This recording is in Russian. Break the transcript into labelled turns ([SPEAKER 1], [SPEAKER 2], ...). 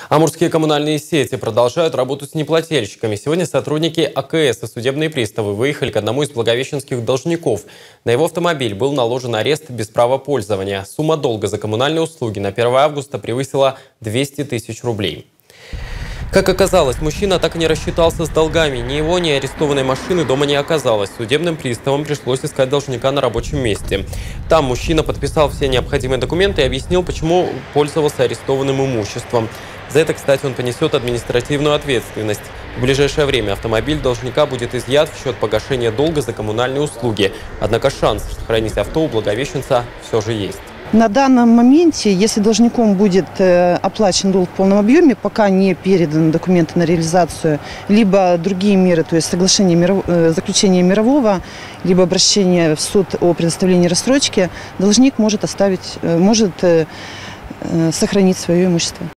[SPEAKER 1] Амурские коммунальные сети продолжают работу с неплательщиками. Сегодня сотрудники АКС и судебные приставы выехали к одному из благовещенских должников. На его автомобиль был наложен арест без права пользования. Сумма долга за коммунальные услуги на 1 августа превысила 200 тысяч рублей. Как оказалось, мужчина так и не рассчитался с долгами. Ни его, ни арестованной машины дома не оказалось. Судебным приставам пришлось искать должника на рабочем месте. Там мужчина подписал все необходимые документы и объяснил, почему пользовался арестованным имуществом. За это, кстати, он понесет административную ответственность. В ближайшее время автомобиль должника будет изъят в счет погашения долга за коммунальные услуги. Однако шанс сохранить авто у благовещенца все же есть.
[SPEAKER 2] На данном моменте, если должником будет оплачен долг в полном объеме, пока не переданы документы на реализацию, либо другие меры, то есть соглашение, заключение мирового, либо обращение в суд о предоставлении рассрочки, должник может сохранить свое имущество.